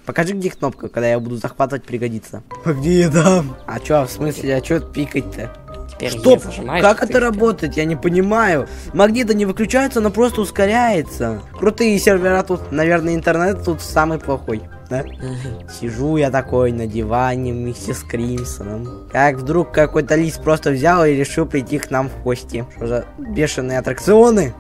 Покажи, где кнопка, когда я буду захватывать, пригодится. А где я дам? А чё, в смысле, а чё пикать-то? Что? Как это работает? Я не понимаю. Магниты не выключаются, но просто ускоряется. Крутые сервера тут, наверное, интернет тут самый плохой. Да? Сижу я такой на диване вместе с Кримсоном. Как вдруг какой-то лис просто взял и решил прийти к нам в гости. Что за бешеные аттракционы?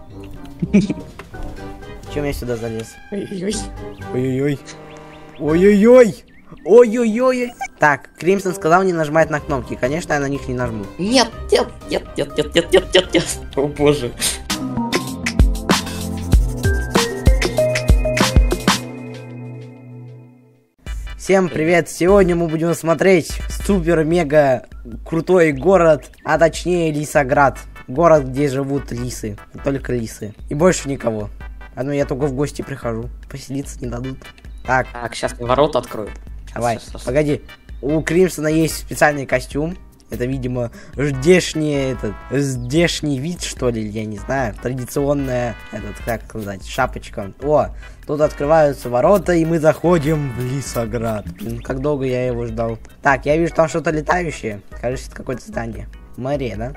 Чем я сюда залез? Ой-ой-ой. Ой-ой-ой. Ой-ой-ой. Ой-ой-ой. Так, Кримсон сказал не нажимать на кнопки. Конечно, я на них не нажму. Нет, нет, нет, нет, нет, нет, нет, нет, нет. О боже. Всем привет! Сегодня мы будем смотреть супер-мега крутой город, а точнее Лисоград. Город, где живут лисы. Только лисы. И больше никого. А ну я только в гости прихожу. Поселиться не дадут. Так, сейчас ворота откроют. Давай, погоди. У Кримсона есть специальный костюм. Это, видимо, здешний вид, что ли, я не знаю. Традиционная, как сказать, шапочка. О, тут открываются ворота, и мы заходим в Лисоград. Как долго я его ждал. Так, я вижу там что-то летающее. Кажется, это какое-то здание. Мэрия, да?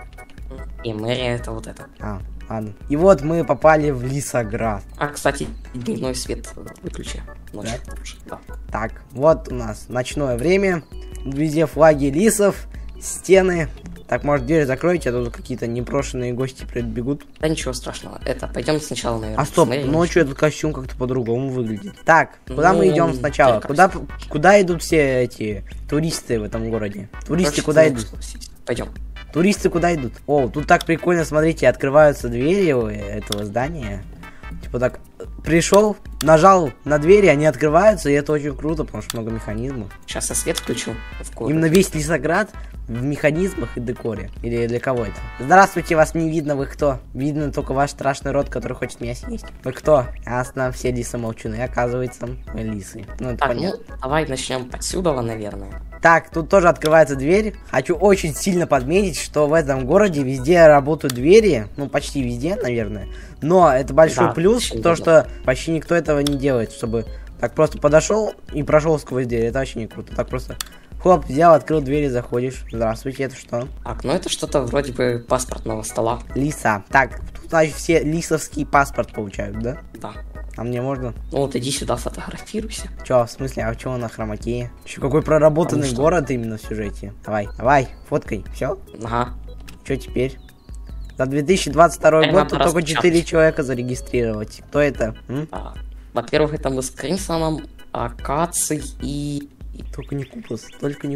И мэрия это вот это. А, ладно. И вот мы попали в Лисоград. А, кстати, дневной свет выключи. Ночь. Да? Да. Так, вот у нас ночное время. Везде флаги лисов. Стены. Так, может, дверь закройте, а тут какие-то непрошенные гости прибегут. Да ничего страшного. Это, пойдем сначала, наверное. А стоп, ночью этот костюм как-то по-другому выглядит. Так, куда мы идем сначала? Куда идут все эти туристы в этом городе? Туристы куда идут? Пойдем. Туристы куда идут? О, тут так прикольно, смотрите, открываются двери этого здания. Типа так, пришел, нажал на двери, они открываются, и это очень круто, потому что много механизмов. Сейчас я свет включу. Именно весь Лисоград в механизмах и декоре. Или для кого это? Здравствуйте, вас не видно, вы кто? Видно только ваш страшный рот, который хочет меня съесть. Вы кто? Ясно, все лисы молчуны, оказывается, мы лисы. Ну, это так, понятно. Ну, давай начнем отсюда, наверное. Так, тут тоже открывается дверь. Хочу очень сильно подметить, что в этом городе везде работают двери. Ну, почти везде, наверное. Но это большой плюс, то, что почти никто этого не делает, чтобы так просто подошел и прошел сквозь дверь. Это вообще не круто. Так просто хлоп, взял, открыл дверь и заходишь. Здравствуйте, это что? Так, ну это что-то вроде бы паспортного стола. Лиса. Так, тут, значит, все лисовский паспорт получают, да? Да. А мне можно? Ну вот иди сюда, фотографируйся. Чё, в смысле, а чё на хромакее? Еще какой проработанный город именно в сюжете. Давай, фоткай, все? Ага. Чё теперь? За 2022 год тут только 4 человека зарегистрировать. Кто это? Во-первых, это мы с Кримсоном, Акаций и... Только не Купас,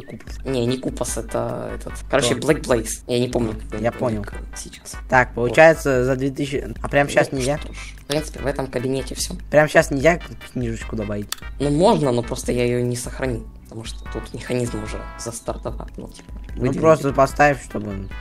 Не, не Купас, это этот... Короче, Black Blaze. Я не помню. Я понял. Сейчас. Так, получается, за 2000... А прямо сейчас нельзя? В принципе, в этом кабинете все. Прямо сейчас нельзя книжечку добавить? Ну, можно, но просто я ее не сохранил. Потому что тут механизм уже застартовал. Ну, просто поставь, чтобы...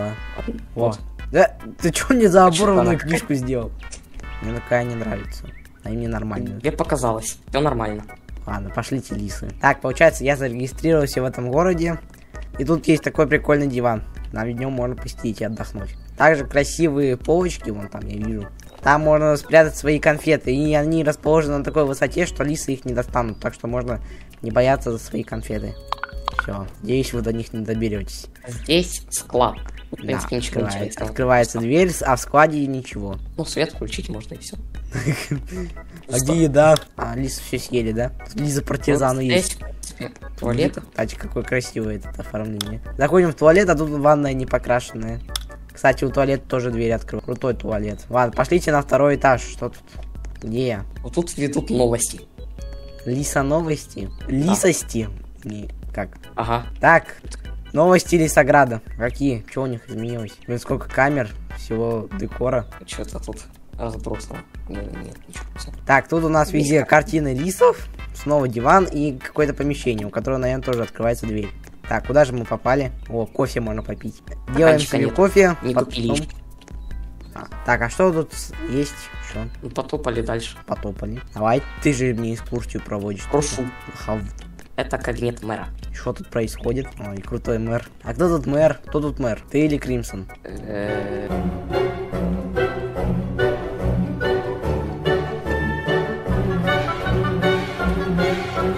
Вот. Да, ты чё мне за оборванную книжку сделал? Мне такая не нравится. А мне нормально. Тебе показалось. Все нормально. Ладно, пошлите лисы. Так, получается, я зарегистрировался в этом городе. И тут есть такой прикольный диван. На нем можно посидеть и отдохнуть. Также красивые полочки, вон там я вижу. Там можно спрятать свои конфеты. И они расположены на такой высоте, что лисы их не достанут. Так что можно не бояться за свои конфеты. Все, надеюсь, вы до них не доберетесь. Здесь склад. В принципе, ничего не открывается дверь, а в складе ничего. Ну, свет включить можно и все. А где еда? А, лисы все съели, да? Лиза партизаны есть. Туалет. Кстати, какое красивое это оформление. Заходим в туалет, а тут ванная не покрашенная. Кстати, у туалета тоже дверь открыла. Крутой туалет. Ладно, пошлите на второй этаж. Что тут? Где я? Вот тут ведут новости. Лиса новости? Лисости? Как? Ага. Так. Новости Лисограда. Какие? Что у них изменилось? Блин, сколько камер, всего декора. Что-то тут разбросано. Нет, ничего. Так, тут у нас везде картины лисов, снова диван и какое-то помещение, у которого, наверное, тоже открывается дверь. Так, куда же мы попали? О, кофе можно попить. Делаем себе кофе. Не купили. Так, а что тут есть еще? Ну, потопали дальше. Потопали. Давай, ты же мне экскурсию проводишь. Прошу. Это кабинет мэра. Что тут происходит? Ой, крутой мэр. А кто тут мэр? Кто тут мэр? Ты или Кримсон?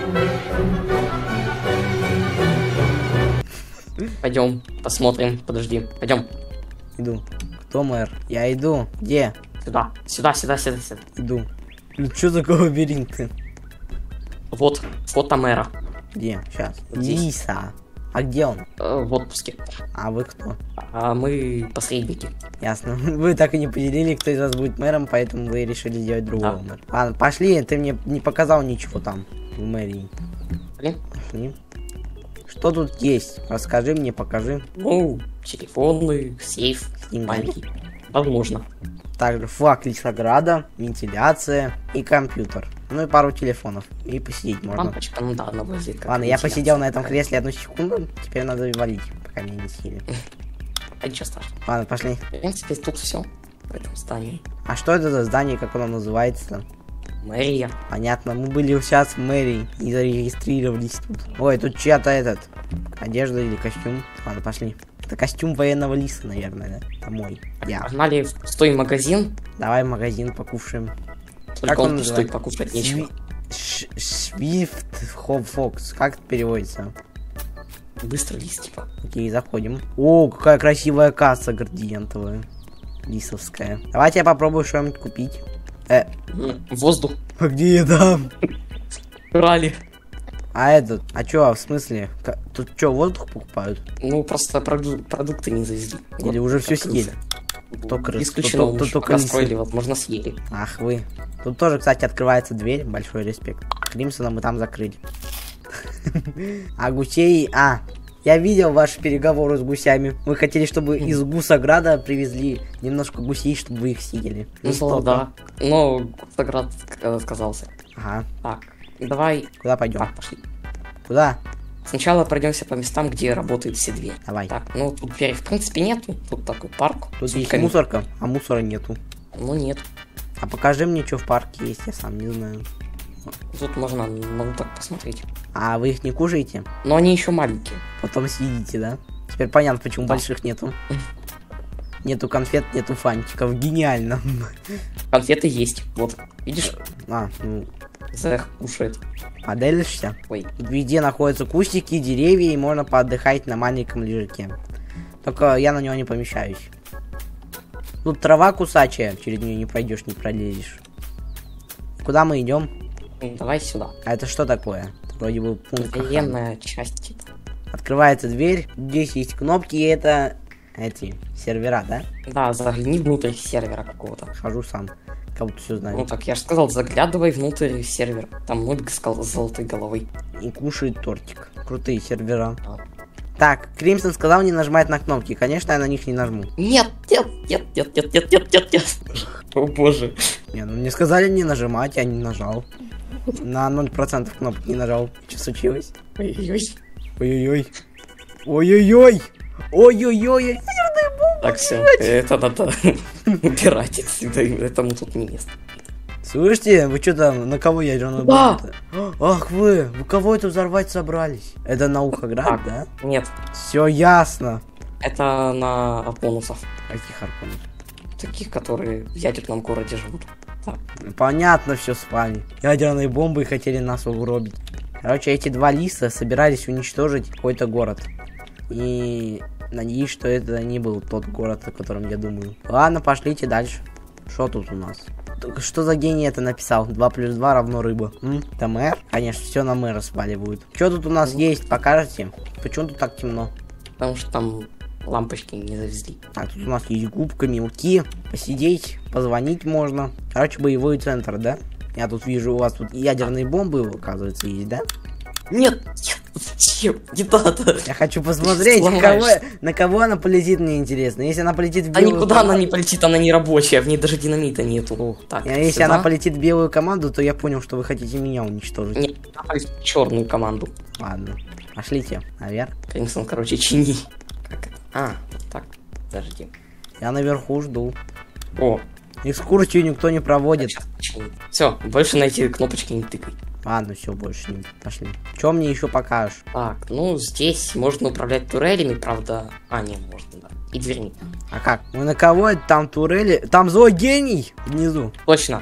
Пойдем, посмотрим. Подожди, пойдем. Иду. Кто мэр? Я иду. Где? Сюда, сюда, сюда, сюда, сюда. Иду. Ну что за лабиринты? Вот, фото мэра. Где? Сейчас. Вот здесь. Лиса. А где он? В отпуске. А вы кто? А мы посредники. Ясно. Вы так и не поделили, кто из вас будет мэром, поэтому вы решили сделать другого мэра. Ладно, пошли, ты мне не показал ничего там в мэрии. Пошли. Что тут есть? Расскажи мне, покажи. Ну, телефоны, сейф, маленький. Возможно. Также флаг Лисограда, вентиляция и компьютер. Ну и пару телефонов. И посидеть можно. Лампочка, ну да, она выглядит как Ладно, я вентиляция. посидел на этом кресле 1 секунду. Теперь надо валить, пока меня не съели. А ничего страшного. Ладно, пошли. В принципе, тут все в этом здании. А что это за здание, как оно называется-то? Мэрия. Понятно, мы были сейчас в мэрии и зарегистрировались тут. Ой, тут чья-то одежда или костюм. Ладно, пошли. Это костюм военного лиса, наверное, да? Это мой. Я. Погнали в пустой магазин. Давай в магазин покушаем. Только Как он он пустой, называется? покушать нечего. Свифт Фокс. Как это переводится? Быстро лист, типа. Окей, заходим. О, какая красивая касса градиентовая. Лисовская. Давайте я попробую что-нибудь купить. Воздух. А где я дам? Брали. А этот, а чё, в смысле? Тут чё, воздух покупают? Ну, просто продукты не завезли. Или уже все съели? Кто крыс? Исключено, Кто уж только пока лисы? строили, возможно, съели. Ах вы. Тут тоже, кстати, открывается дверь. Большой респект. Кримсона мы там закрыли. А гусей... я видел ваши переговоры с гусями. Вы хотели, чтобы из Гусограда привезли немножко гусей, чтобы вы их съели. Ну, да. Но Гусоград отказался. Ага. Так, давай. Куда пойдем? Так, пошли. Куда? Сначала пройдемся по местам, где работают все двери. Давай. Так, ну тут дверей в принципе нету. Тут такой парк. Тут с есть утками. мусорка, а мусора нету. Ну нет. А покажи мне, что в парке есть, я сам не знаю. Тут можно, могу так посмотреть. А вы их не кушаете? Но они еще маленькие. Потом съедите, да? Теперь понятно, почему Да. больших нету. Нету конфет, нету фантиков. Гениально. Конфеты есть. Вот. Видишь? Ну, Кушает. поделишься? Ой. Тут везде находятся кустики, деревья, и можно поотдыхать на маленьком лежаке. Только я на него не помещаюсь. Тут трава кусачая, через нее не пройдешь, не пролезешь. Куда мы идем? Давай сюда. А это что такое? Это вроде бы пункт. Военная часть. Типа. Открывается дверь, здесь есть кнопки, и это эти сервера, да? Да, загляни внутрь сервера какого-то. Хожу сам, как будто все знаю. Ну так я же сказал, заглядывай внутрь сервера. Там нубик с золотой головой. И кушает тортик. Крутые сервера. А. Так, Кримсон сказал не нажимать на кнопки. Конечно, я на них не нажму. Нет, нет, нет, нет, нет, нет, нет, нет, нет. О боже. Не, ну мне сказали не нажимать, я не нажал. На 0% кнопок не нажал. Что случилось? Ой-ой-ой. Ой-ой-ой. Ой-ой-ой. Ой-ой-ой. Так, все, это надо убирать отсюда, этому тут не место. Слышите, вы что там, на кого ядерную Да. бомбу-то? Ах вы кого это взорвать собрались? Это на Ухоград, Так. да? Нет, Все ясно. это на бонусов. Каких арконов? Таких, которые в ядерном городе живут. Так. Понятно все с вами. Ядерные бомбы хотели нас угробить. Короче, эти два лиса собирались уничтожить какой-то город. И надеюсь, что это не был тот город, о котором я думаю. Ладно, пошлите дальше. Что тут у нас? Что за гений это написал? 2 плюс 2 равно рыба. Это мэр? Конечно, все на мэра сваливают. Что тут у нас есть? Покажете? Почему тут так темно? Потому что там лампочки не завезли. А тут у нас есть губка, мелки. Посидеть, позвонить можно. Короче, боевой центр, да? Я тут вижу, у вас тут ядерные бомбы, оказывается, есть, да? Нет, нет, зачем? Не надо. Я хочу посмотреть, на кого она полетит, мне интересно. Если она полетит в А белую никуда она команду- не полетит, она не рабочая, в ней даже динамита нету. Так, Если сюда. она полетит в белую команду, то я понял, что вы хотите меня уничтожить. Нет, в черную команду. Ладно, пошлите наверх. Конечно, короче, чини. Как это? Так, подожди. Я наверху жду. О, Экскурсию никто не проводит. все, больше на эти кнопочки не тыкай. Ладно, все, больше не пошли. Что мне еще покажешь? Так, ну здесь можно управлять турелями, правда. Не, можно, да. И дверьми. А как? Мы на кого это там турели? Там злой гений внизу. Точно.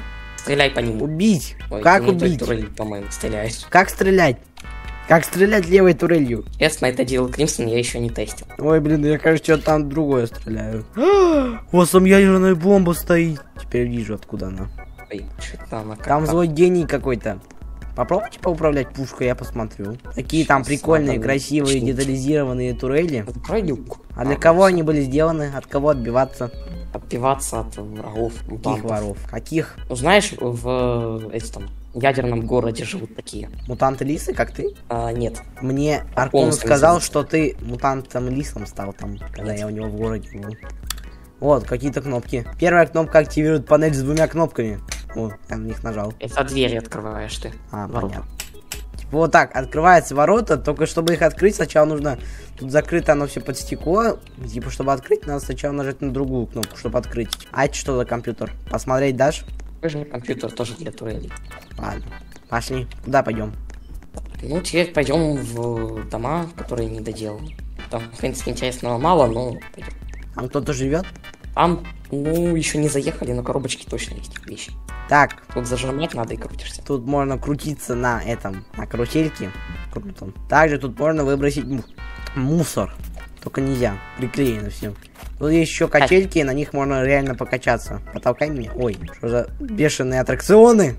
стреляй по нему. Убить? Ой, Как ты убить? турелью, по-моему, стреляешь. Как стрелять? Как стрелять левой турелью? Честно, это делал Кримсон, я еще не тестил. Ой, блин, я, кажется, что-то там другое стреляю. У вас там ядерная бомба стоит. Теперь вижу, откуда она. Ой, что-то она Там злой гений какой-то. Попробуйте поуправлять пушкой, я посмотрю. Такие там прикольные, красивые, детализированные турели. Открой люк. А для кого они были сделаны? От кого отбиваться? Отбиваться от врагов. Каких воров? Каких? Ну, знаешь, в этом ядерном городе живут такие. Мутанты-лисы, как ты? Нет. Мне Аркон сказал, что ты мутантом-лисом стал там, когда я у него в городе был. Вот, какие-то кнопки. Первая кнопка активирует панель с 2 кнопками. О, я на них нажал. Это двери открываешь ты. Понятно. Типа вот так, открываются ворота, только чтобы их открыть, сначала нужно... Тут закрыто оно все под стекло. Типа, чтобы открыть, надо сначала нажать на другую кнопку, чтобы открыть. А это что за компьютер? Посмотреть дашь? Такой же компьютер тоже для турелей. Ладно, пошли. Куда пойдем? Ну, теперь пойдем в дома, которые не доделаны. Там, в принципе, интересного мало, но пойдем. Там кто-то живет? Там, ну, еще не заехали, но коробочки точно есть вещи. Так. Тут зажимать надо и крутишься. Тут можно крутиться на этом, на карусельке. Круто. Также тут можно выбросить мусор. Только нельзя. Приклеено все. Тут есть еще качельки, на них можно реально покачаться. Потолкай меня. Ой, что за бешеные аттракционы?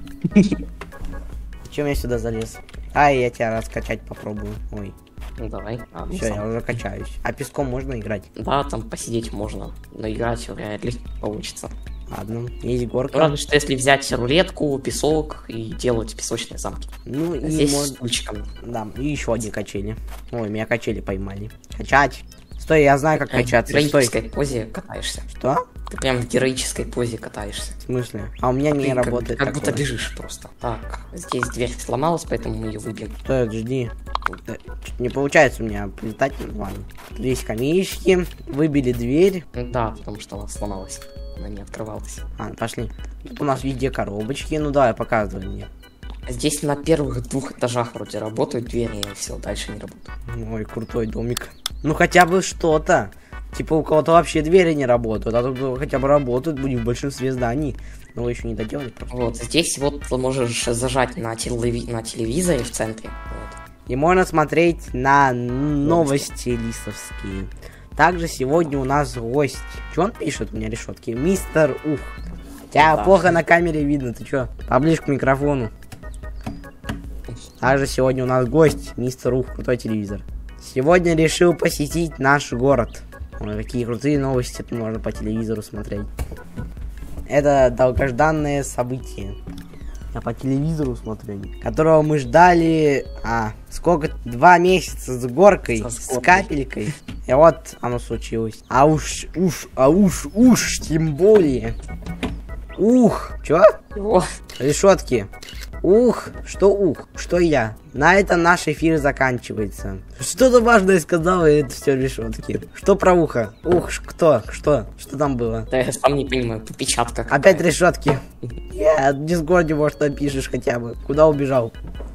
Чем я сюда залез? Ай, я тебя раскачать попробую. Ой. Ну давай. Все, я уже качаюсь. А песком можно играть? Да, там посидеть можно. Но играть вряд ли получится. Ладно, есть горка. Разве что если взять рулетку, песок и делать песочные замки. Ну и здесь можно... стульчиком. Да, и еще одни качели. Ой, меня качели поймали. Качать. Стой, я знаю, как качаться. В героической позе катаешься. Что? Ты прям в героической позе катаешься. В смысле? А у меня не работает. Как будто бежишь просто. Так, здесь дверь сломалась, поэтому мы ее выбьем. Стой, жди. Не получается у меня полетать. Ладно. Здесь камешки. Выбили дверь. Да, потому что она сломалась. Она не открывалась. Пошли. Тут у нас везде коробочки. Ну давай, показывай мне. Здесь на первых 2 этажах вроде работают двери, и все, дальше не работают. Ой, крутой домик. Ну хотя бы что-то. Типа у кого-то вообще двери не работают, а тут хотя бы работают, будем в большинстве зданий. Но вы еще не доделали просто. Вот, здесь вот можешь зажать на телевизоре в центре. Вот. И можно смотреть на новости лисовские. Также сегодня у нас гость. Что он пишет у меня решетки? Мистер Ух. Тебя плохо на камере видно, ты чё? Поближе к микрофону. Также сегодня у нас гость, мистер Ух, крутой телевизор. Сегодня решил посетить наш город. Ой, какие крутые новости тут можно по телевизору смотреть. Это долгожданное событие. Я по телевизору смотрю, которого мы ждали, сколько? 2 месяца с горкой, с капелькой. И вот оно случилось. А уж, тем более. Ух, чё? Решетки. Ух, что я? На этом наш эфир заканчивается. Что-то важное сказал, и это все решетки. Что про ухо? Ух, кто? Что там было? Да я сам не понимаю, печатка какая-то. Опять решетки. Я в Дискорде, может, напишешь хотя бы. Куда убежал?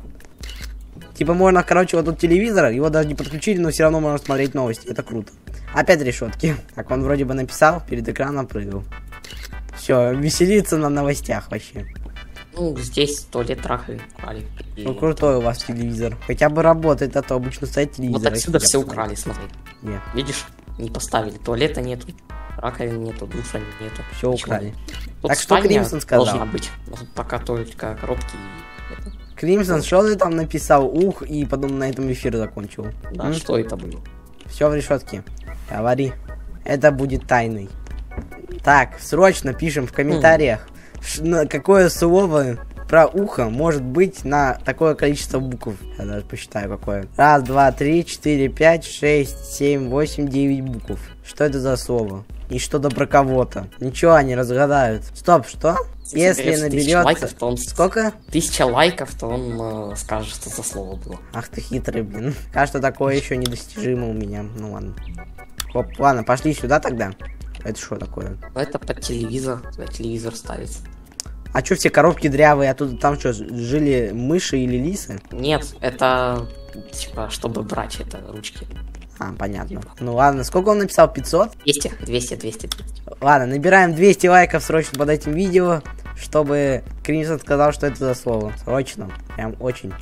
Типа можно, короче, вот тут телевизор, его даже не подключили, но все равно можно смотреть новости. Это круто. Опять решетки. Так он вроде бы написал, перед экраном прыгал. Все, веселится на новостях вообще. Ну, здесь туалет раковин украли. Ну, крутой у вас телевизор. Хотя бы работает, а то обычно стоит телевизор. Вот отсюда все украли, смотри. Нет. Видишь, не поставили. Туалета нету, раковин нету, душа нету. Все украли. Тут так что Кримсон сказал? Должна быть. Пока только коробки и... Кримсон, что ты там написал? Ух, и потом на этом эфир закончил. Да, что это было? Все в решетке. Говори. Это будет тайной. Так, срочно пишем в комментариях, какое слово про ухо может быть на такое количество букв. Я даже посчитаю какое. 1, 2, 3, 4, 5, 6, 7, 8, 9 букв. Что это за слово? И что-то про кого-то. Ничего они разгадают. Стоп, что? Если наберется... Лайков, то он... Сколько? 1000 лайков, то он скажет, что за слово было. Ах ты хитрый, блин. Кажется, такое еще недостижимо у меня. Ну ладно. Хоп, ладно, пошли сюда тогда. Это что такое? Это под телевизор. Телевизор ставится. А чё все коробки дрявые? А тут там что, жили мыши или лисы? Нет, это типа, чтобы брать это ручки. Понятно. Типа. Ну ладно, сколько он написал? 500? 200. Ладно, набираем 200 лайков срочно под этим видео, чтобы Кримсон сказал, что это за слово. Срочно. Прям очень.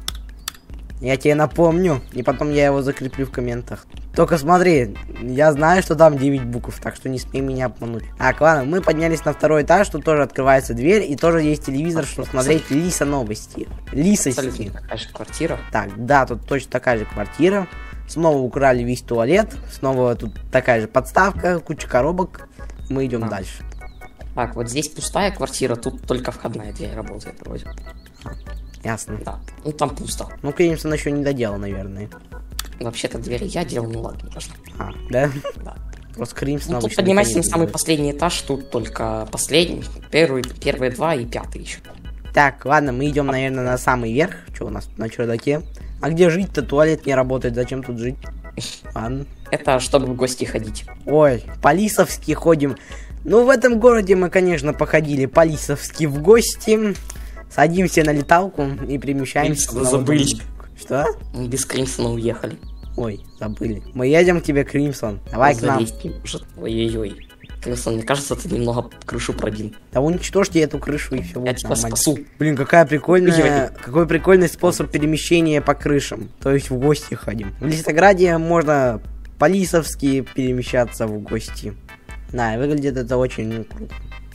Я тебе напомню, и потом я его закреплю в комментах. Только смотри, я знаю, что там 9 букв, так что не смей меня обмануть. Так, ладно, мы поднялись на второй этаж, тут тоже открывается дверь, и тоже есть телевизор, чтобы смотреть Лиса новости. Лисости. Такая же квартира. Так, да, тут точно такая же квартира. Снова украли весь туалет, снова тут такая же подставка, куча коробок. Мы идем дальше. Так, вот здесь пустая квартира, тут только входная дверь работает вроде. Ясно. Да, ну там пусто. Ну, Кримсон еще не доделал, наверное. Вообще-то двери я делал, ну ладно, даже. А, да? Да. Просто Кримсон Ну, тут обычно поднимайся на не самый делает. последний этаж, тут только последний, первые два и пятый еще. Так, ладно, мы идем, наверное, на самый верх. Что у нас тут на чердаке? А где жить-то? Туалет не работает, зачем тут жить? Ладно. Это чтобы в гости ходить. Ой, по-лисовски ходим. Ну, в этом городе мы, конечно, походили по-лисовски в гости. Садимся на леталку и перемещаемся. Кримсона забыли. Что? Мы без Кримсона уехали. Ой, забыли. Мы едем к тебе, Кримсон. Давай к нам. Залезть не может. Ой-ой-ой. Кримсон, мне кажется, ты немного крышу пробил. Да уничтожьте эту крышу и все Я будет тебя нормально. спасу. Блин, какой прикольный способ перемещения по крышам. То есть в гости ходим. В Лисограде можно по-лисовски перемещаться в гости. Да, выглядит это очень круто.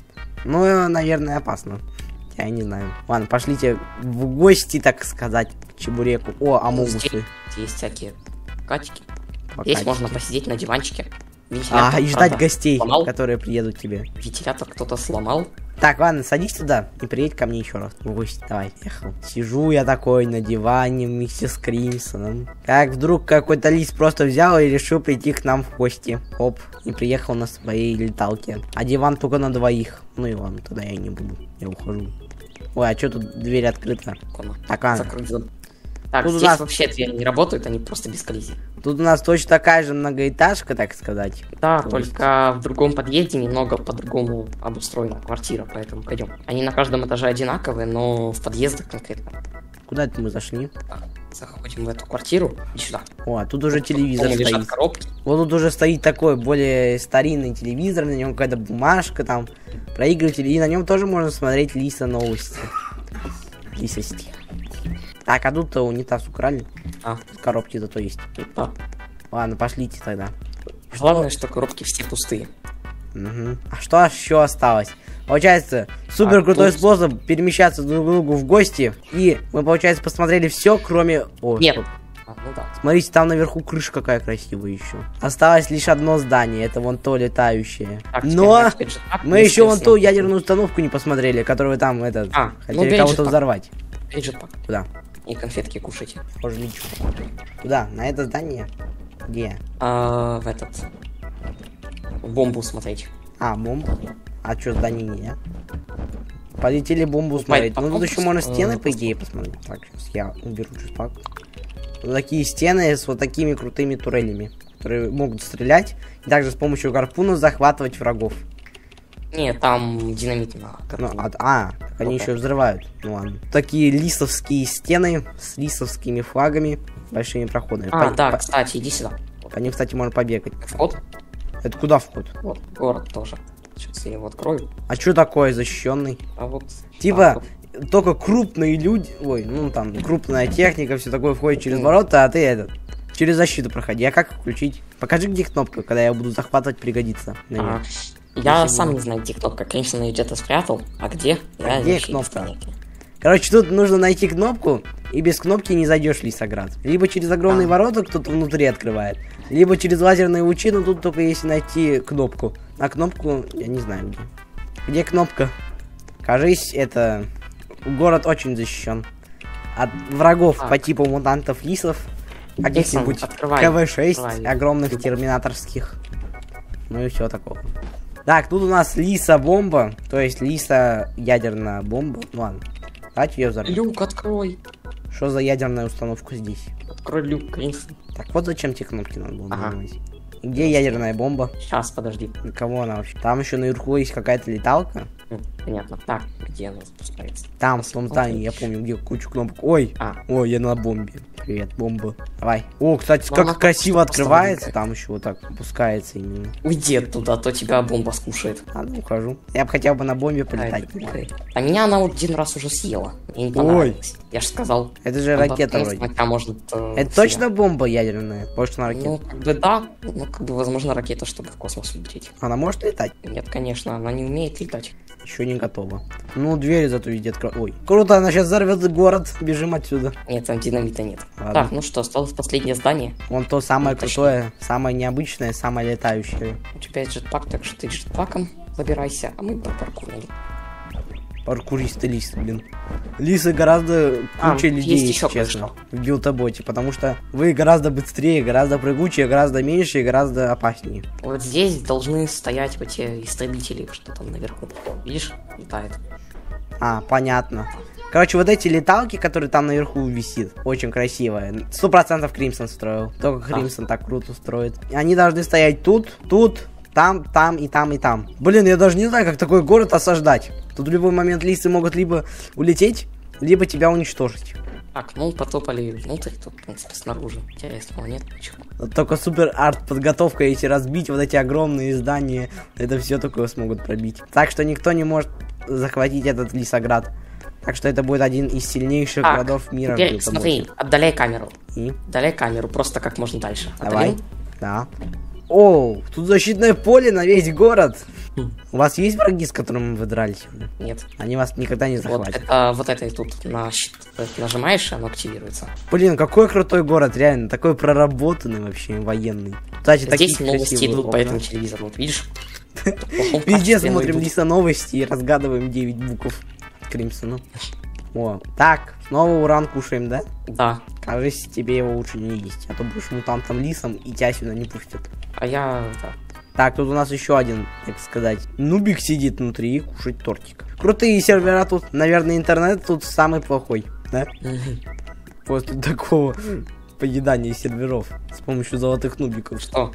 Ну, наверное, опасно. Я не знаю. Ладно, пошлите в гости, так сказать, к чебуреку. О, амогусы. Есть всякие катики. Покатики. Здесь можно посидеть на диванчике. Вентилятор, И ждать правда, гостей, сломал. которые приедут к тебе. Вентилятор кто-то сломал. Так, ладно, садись туда и приедь ко мне еще раз в гости. Давай, ехал. Сижу я такой на диване вместе с Кримсоном. Как вдруг какой-то лис просто взял и решил прийти к нам в гости. Оп, и приехал на своей леталке. А диван только на двоих. Ну и ладно, тогда я не буду. Я ухожу. Ой, а что тут дверь открыта? Так, ладно. Так, Тут у здесь нас- вообще двери не работают, они просто без коллизии. Тут у нас точно такая же многоэтажка, так сказать. Да, То есть- только в другом подъезде немного по-другому обустроена квартира, поэтому пойдем. Они на каждом этаже одинаковые, но в подъездах конкретно. Куда это мы зашли? Так, заходим в эту квартиру и сюда. О, а тут уже телевизор Дома лежат стоит. коробки. Вот тут уже стоит такой более старинный телевизор, на нем какая-то бумажка там, проигрыватель, и на нем тоже можно смотреть Лиса новости. Лисости. Так, а тут-то унитаз украли. А, Коробки зато есть. да. Ладно, пошлите тогда. Главное, что коробки все пустые. Угу. А что еще осталось? Получается, супер крутой тут- способ перемещаться друг к другу в гости. И мы, получается, посмотрели все, кроме... О, Нет. стоп. Ну да. Смотрите, там наверху крыша какая красивая еще. Осталось лишь одно здание, это вон то летающее. Так, теперь Но на гаджетах мы еще вон ту естественно, ядерную установку не посмотрели, которую там этот хотели бери кого-то джетпак. взорвать. гаджетпак. Куда? И конфетки кушайте. Тоже ничего. Куда? На это здание? Где? В этот... В бомбу смотреть. А, бомбу? А что, здание не? Полетели бомбу Ну, смотреть. Ну потом тут еще можно стены, по просто- идее, посмотреть. Так, сейчас я уберу джетпак. Вот такие стены с вот такими крутыми турелями, которые могут стрелять. И также с помощью гарпунов захватывать врагов. Не, там динамит на Ну, картоне. так они еще взрывают. Ну ладно. Такие лисовские стены с лисовскими флагами, большими проходами. Да, кстати, иди сюда. По ним, кстати, можно побегать. Вход. Это куда вход? Вот, город тоже. Сейчас я его открою. А что такое защищенный? А вот... Типа, так вот. только крупные люди, ой, ну там крупная техника, все такое входит через Ну. ворота, а ты этот через защиту проходи. А как включить? Покажи, где кнопка, когда я буду захватывать, пригодится. Я Спасибо. сам не знаю, где кнопка. Конечно, ее где-то спрятал. А где? Я где вообще не кнопка? знаю. Короче, тут нужно найти кнопку, и без кнопки не зайдешь в Лисоград. Либо через огромные ворота кто-то внутри открывает, либо через лазерные лучи, но тут только если найти кнопку. А кнопку я не знаю где. Где кнопка? Кажись, это... Город очень защищен. От врагов Так. по типу мутантов лисов, каких-нибудь открывай, КВ-6, открывай. огромных терминаторских. Ну и все такого. Так, тут у нас лиса-бомба, то есть лиса-ядерная бомба. Ну ладно, давайте ее взорвем. Люк, открой. Что за ядерная установка здесь? Открой люк, Кримсон. Так, вот зачем те кнопки надо было Ага. нажимать. Где ядерная бомба? Сейчас, подожди. На кого она вообще? Там еще наверху есть какая-то леталка. Понятно. Так, где она спускается? Там, в том здании, я помню, где кучу кнопок. Ой, А, ой, я на бомбе. Привет, бомба. Давай. О, кстати, Ну, как она красиво просто открывается. маленькая. Там еще вот так опускается именно. Уйди оттуда, а то тебя бомба скушает. Ладно, ухожу. Я бы хотел бы на бомбе полетать. А меня она вот один раз уже съела. Мне не понравилось. Я же сказал. Это же ракета вроде. Может, Это точно бомба ядерная? Может, она ракета? Ну, как бы да. Ну, как бы, возможно, ракета, чтобы в космос улететь. Она может летать? Нет, конечно, она не умеет летать. Еще не готова. Ну, двери зато везде открывают. Ой, круто, она сейчас взорвет город. Бежим отсюда. Нет, там динамита нет. Ладно. Так, ну что, осталось последнее здание. Вон то самое Ну, точнее. крутое, самое необычное, самое летающее. У тебя есть джетпак, так что ты джетпаком забирайся, а мы пропаркурили. Паркуристы лисы, блин. Лисы гораздо круче людей, есть если еще честно, в билтоботе, потому что вы гораздо быстрее, гораздо прыгучее, гораздо меньше и гораздо опаснее. Вот здесь должны стоять вот те истребители, что там наверху. Видишь, летает. А, понятно. Короче, вот эти леталки, которые там наверху висит, очень красивые. 100% Кримсон строил. Только Кримсон так круто строит. Они должны стоять тут, там, и там, и там. Блин, я даже не знаю, как такой город осаждать. Тут в любой момент лисы могут либо улететь, либо тебя уничтожить. Так, ну потопали внутрь, тут, в принципе, снаружи. Интересного нет ничего. Вот только супер арт подготовка, эти разбить вот эти огромные здания, это все только смогут пробить. Так что никто не может захватить этот Лисоград. Так что это будет один из сильнейших городов мира. Теперь смотри, отдаляй камеру. И? Отдаляй камеру, просто как можно дальше. Давай. Отдалил? Да. О, тут защитное поле на весь город. У вас есть враги, с которыми вы дрались? Нет. Они вас никогда не Вот захватят. это, вот это тут на щит нажимаешь, оно активируется. Блин, какой крутой город, реально. Такой проработанный вообще, военный. Кстати, Здесь такие новости красивые идут по окна. этому телевизору, вот видишь? В плохом Везде качестве, но смотрим идут. Лиса новости и разгадываем 9 букв Кримсона. О, так, снова уран кушаем, да? Да. Кажется, тебе его лучше не есть, а то будешь мутантом лисом и тебя сюда не пустят. А я... Да. Так, тут у нас еще один, так сказать, нубик сидит внутри и кушает тортик. Крутые сервера тут, наверное, интернет тут самый плохой, да? После такого поедания серверов с помощью золотых нубиков. Что?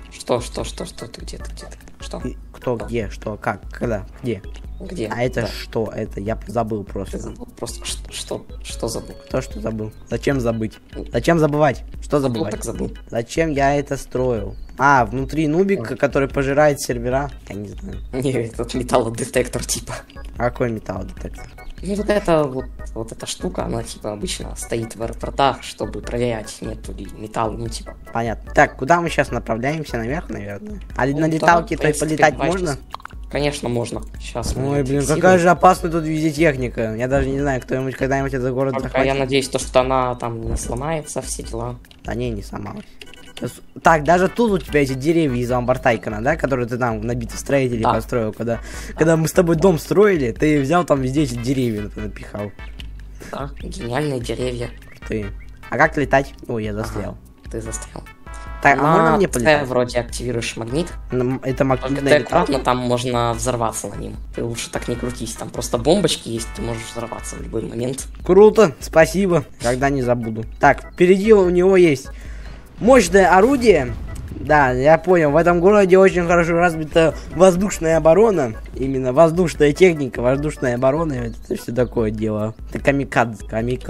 Ты где? Что? Кто, где, что, как, когда, где? Где? А это Да. что? Это я забыл Ты просто. забыл просто что забыл? Кто что забыл? Зачем забыть? Зачем забывать? Что Забыл, забывать? так забыл. Зачем я это строил? А, внутри нубик, который пожирает сервера? Я не знаю. Не, этот металлодетектор типа. А какой металлодетектор? Ну вот это вот эта штука, она типа обычно стоит в аэропортах, чтобы проверять, нету ли металла, ну типа. Понятно. Так, куда мы сейчас направляемся? Наверх, наверное? А Ну, на да, леталке в то принципе, полетать давай можно? сейчас. Конечно, можно. Сейчас. Ой, блин, какая же опасная тут везде техника. Я даже не знаю, кто-нибудь когда-нибудь этот город Только захватит. я надеюсь, то, что она там не сломается, все дела. Да не сломалась. Так, даже тут у тебя эти деревья из Амбартайкона, да, которые ты там на битве строителей Да. построил, когда мы с тобой дом строили, ты взял там везде эти деревья напихал. Да, гениальные деревья. Ты. А как летать? Ой, я застрял. Ты застрял. Так, а можно мне Ты полетать? вроде активируешь магнит, Это только магнитная ты леталка? аккуратно, там можно взорваться на ним. Ты лучше так не крутись, там просто бомбочки есть, ты можешь взорваться в любой момент. Круто, спасибо, когда не забуду. Так, впереди у него есть мощное орудие. Да, я понял, в этом городе очень хорошо развита воздушная оборона. Именно воздушная техника, воздушная оборона, это все такое дело. Это камикадзе.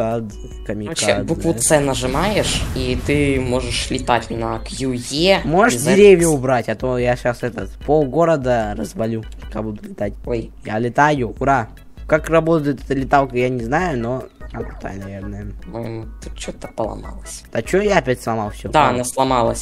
Короче, букву С нажимаешь, и ты можешь летать на QE. Можешь и Z. деревья убрать, а то я сейчас пол города развалю, пока буду летать. Ой, Я летаю, ура. Как работает эта леталка, я не знаю, но она крутая, наверное. по-моему, тут что-то поломалось. А чё я опять сломал все? Да, она сломалась.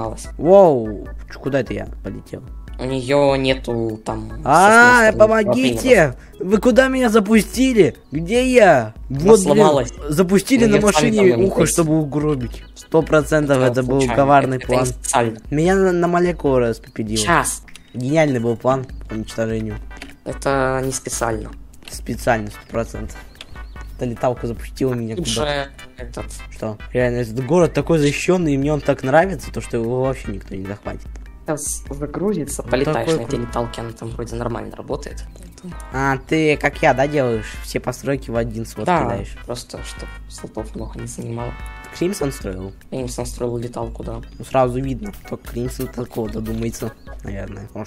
Воу, куда это я полетел? У нее нету там... Помогите! Вы куда меня запустили? Где я? Вот, сломалась. запустили на Универсальный машине там ухо, есть. чтобы угробить. 100% это был случайно, коварный это план. не специально. Меня на молекулу распределило. Сейчас. Гениальный был план по уничтожению. Это не специально. Специально, 100%. Эта леталка запустила меня куда-то. Лучше этот... Что? Реально, этот город такой защищенный, и мне он так нравится, то что его вообще никто не захватит. Сейчас загрузится, Вот полетаешь такой на этой леталке, она там вроде нормально работает. Поэтому- А, ты, как я, да, делаешь? Все постройки в один свод Да, кидаешь. просто чтобы слотов много не занимало. Кримсон строил? Я им строил леталку, да. Ну, сразу видно, кто Кримсон такого додумается, наверное. Потому что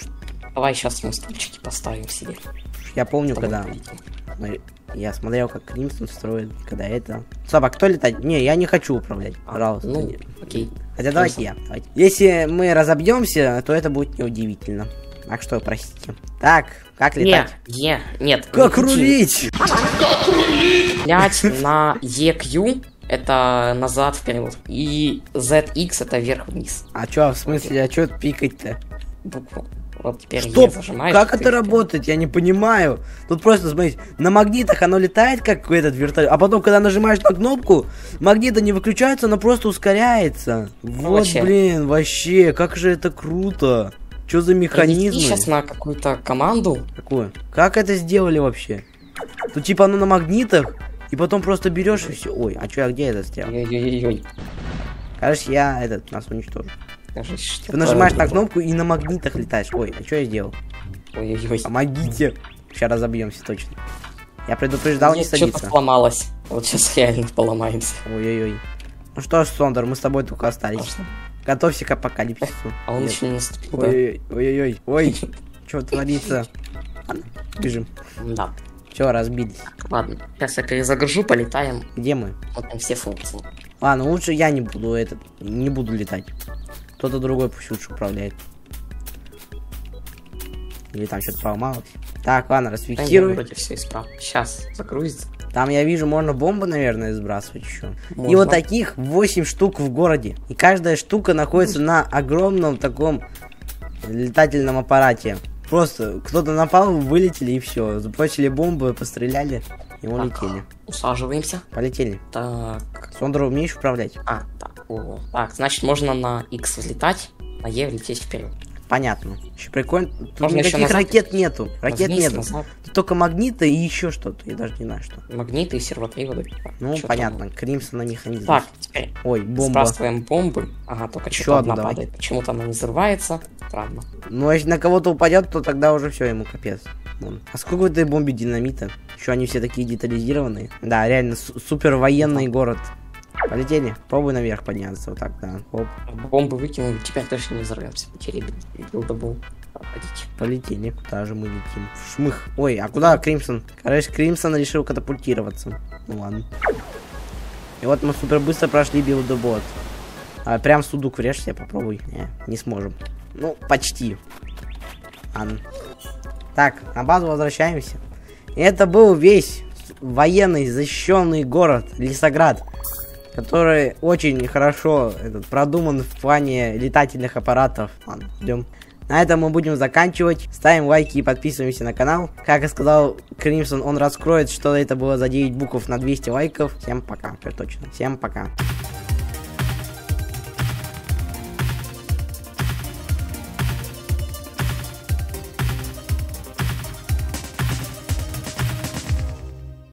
Давай сейчас мы стульчики поставим себе. Я помню, когда я смотрел, как Кримсон строит, когда это... Стоп, а кто летать? Не, я не хочу управлять, пожалуйста. Ну, окей. Хотя давайте я. Давайте. Если мы разобьемся, то это будет неудивительно. Так что, простите. Так, как летать? Нет. Как рулить? Лять на EQ это назад вперед. И ZX это вверх-вниз. А чё, в смысле, а чё пикать-то? Букву. Вот теперь Стоп, зажимаешь. как это работает? Я не понимаю. Тут просто, смотрите, на магнитах оно летает, как этот вертолет, а потом, когда нажимаешь на кнопку, магниты не выключаются, оно просто ускоряется. Вот, блин, вообще, как же это круто. Что за механизмы? Сейчас на какую-то команду. Какую? Как это сделали вообще? Тут типа оно на магнитах, и потом просто берешь и все. Ой, а чё, я где это сделал? Ой-ой-ой. Кажется, я нас уничтожу. Кажется, ты нажимаешь на кнопку и на магнитах летаешь. Ой, а что я сделал? Ой-ой-ой. Помогите. Сейчас разобьемся точно. Я предупреждал не садиться. Что-то сломалось. Вот сейчас реально поломаемся. Ой-ой-ой. Ну что ж, Сондер, мы с тобой только остались. Готовься к апокалипсису. А он еще не наступил. Ой-ой-ой. Ой, что творится? Ладно, бежим. Да. Все, разбились. Ладно, сейчас я перезагружу, полетаем. Где мы? Вот там все функции. Ладно, лучше я не буду летать. Кто-то другой пусть лучше управляет. Или там что-то поломалось. Так, ладно, расфиксируй. Вроде все исправно. Сейчас загрузится. Там я вижу, можно бомбы, наверное, сбрасывать еще. И вот таких 8 штук в городе. И каждая штука находится на огромном таком летательном аппарате. Просто кто-то напал, вылетели и все. Забросили бомбы, постреляли и улетели. Усаживаемся. Полетели. Так. Сондер, умеешь управлять? Так. О. Так, значит, можно на X взлетать, на E лететь вперед. Понятно. Еще прикольно. Тут можно никаких ракет нету. Ракет вниз, нету. Назад. Тут только магниты и еще что-то. Я даже не знаю, что. Магниты и сервоприводы. Ну, понятно. Кримсон на механизм. Так, теперь. Ой, бомба. Сбрасываем бомбы. Ага, только что-то одна падает. Почему-то она не взрывается. Странно. Ну, если на кого-то упадет, то тогда уже все, ему капец. Вон. А сколько в этой бомбе динамита? Еще они все такие детализированные. Да, реально супер военный город. Полетели. Пробуй наверх подняться. Вот так, да. Оп. Бомбы выкинули, теперь точно не взорвемся. Потеряли билдабл. Полетели. Куда же мы летим? В шмых. Ой, а куда Кримсон? Короче, Кримсон решил катапультироваться. Ну ладно. И вот мы супер быстро прошли билдабот. Прям сундук врежься, попробуй. Не сможем. Ну, почти. Ладно. Так, на базу возвращаемся. И это был весь военный защищенный город Лисоград, который очень хорошо продуман в плане летательных аппаратов. Ладно, идем. На этом мы будем заканчивать. Ставим лайки и подписываемся на канал. Как и сказал Кримсон, он раскроет, что это было за 9 букв на 200 лайков. Всем пока. Точно. Всем пока.